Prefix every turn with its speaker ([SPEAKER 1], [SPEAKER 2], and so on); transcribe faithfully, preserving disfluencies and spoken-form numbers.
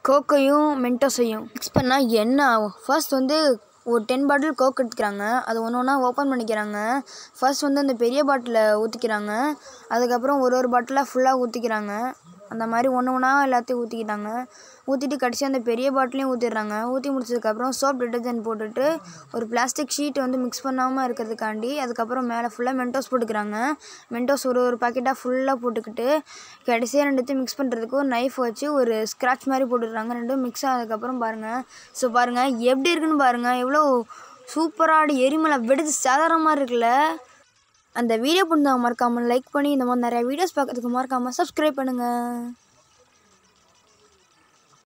[SPEAKER 1] கோக்கையும் மென்டோஸையும் mix பண்ணால் என்ன ஆகும்? ஃபர்ஸ்ட் வந்து ஒரு டென் பாட்டில் கோக் எடுத்துக்கிறாங்க. அது ஒன்று ஒன்றா ஓப்பன் பண்ணிக்கிறாங்க. ஃபர்ஸ்ட் வந்து அந்த பெரிய பாட்டிலை ஊற்றிக்கிறாங்க. அதுக்கப்புறம் ஒரு ஒரு பாட்டிலாக ஃபுல்லாக ஊற்றிக்கிறாங்க. அந்த மாதிரி ஒன்று ஒன்றா எல்லாத்தையும் ஊற்றிக்கிட்டாங்க. ஊற்றிட்டு கடைசி அந்த பெரிய பாட்டிலையும் ஊற்றிடுறாங்க. ஊற்றி முடிச்சதுக்கப்புறம் சோப் டிட்டர்ஜென்ட் போட்டுட்டு ஒரு பிளாஸ்டிக் ஷீட் வந்து மிக்ஸ் பண்ணாமல் இருக்கிறதுக்காண்டி அதுக்கப்புறம் மேலே ஃபுல்லாக மென்டோஸ் போட்டுக்கிறாங்க. மென்டோஸ் ஒரு ஒரு பாக்கெட்டாக ஃபுல்லாக போட்டுக்கிட்டு கடைசியாக ரெண்டுத்தையும் மிக்ஸ் பண்ணுறதுக்கு ஒரு நைஃப் வச்சு ஒரு ஸ்க்ராட்ச் மாதிரி போட்டுடுறாங்க. ரெண்டும் மிக்ஸ் ஆனதுக்கப்புறம் பாருங்கள். ஸோ பாருங்கள் எப்படி இருக்குன்னு பாருங்கள். எவ்வளோ சூப்பராக எரிமலை வெடிச்சு சாதாரண மாதிரி இருக்குல்ல. அந்த வீடியோ பிடிச்சவங்க மறக்காமல் லைக் பண்ணி இந்த மாதிரி நிறையா வீடியோஸ் பார்க்கறதுக்கு மறக்காமல் சப்ஸ்கிரைப் பண்ணுங்கள்.